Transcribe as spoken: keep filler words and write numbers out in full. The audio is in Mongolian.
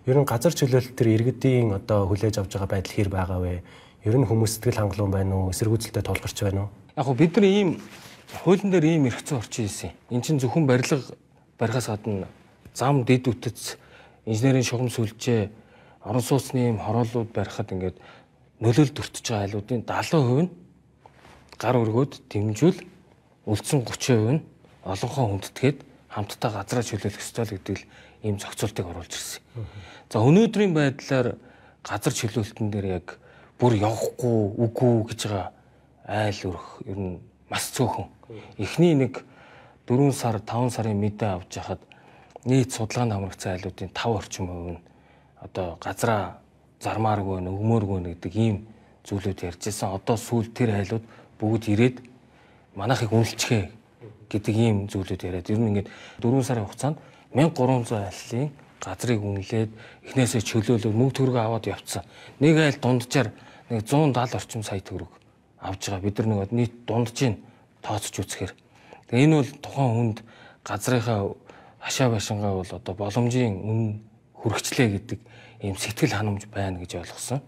Ер нь газар чөлөөлөлт төр иргэдийн одоо хүлээж авч байгаа байдал хэр байгаа вэ? Ер нь хүмүүс сэтгэл хангалуун байна уу? Эсэргүүцэлтэй тулгарч байна уу? Яг хөө бид нар ийм хуулийн дээр ийм эрх зүйн орчин хийсэн. Энд чинь зөвхөн барилга барихаас гадна зам, дэд үтц, инженерийн шугам сүлжээ, орон сууцны ийм хорооллууд барихад ингээд нөлөөлөлт өртөж байгаа айлуудын далайн хувь нь гар өргөөд дэмжүүл үлдсэн гучин хувь нь олонхоо хүндэтгээд хамтдаа газраа чөлөөлөх ёстой л гэдэг л ийм зохицуултыг оруулж ирсэн. За өнөөдрийн байдлаар газар чөлөөлтөн дээр яг бүр явахгүй үгүй гэж байгаа айл өрх ер нь маш цөөхөн. Эхний нэг дөрвөн сар, таван сарын мэдээ авч яхад нийт судалгаанд хамрагдсан айлуудын тав орчим хувь нь одоо газраа зармааргүй нэ, өгмөөргүй нэ гэдэг ийм зүйлүүд ярьж байсан. Одоо сүүл тэр айлууд бүгд ирээд манайхыг үнэлчихээ гэдэг ийм зүйлүүд яриад. Ер нь ингээд дөрвөн сарын хугацаанд мянга гурван зуун айлын газрыг үнэлээд эхнээсээ чөлөөлөд мөнгө төгрөгөө аваад явцсан. Нэг айл дунджаар нэг зуун даал орчим сая төгрөг авж байгаа. Бид нар нэг нийт дунджийн тооцож үзэхээр. Тэгээ энэ бол тухайн хүнд газрынхаа хашаа байшингаа бол одоо боломжийн үн хүрхчлээ гэдэг ийм сэтгэл ханамж байна гэж ойлгосон.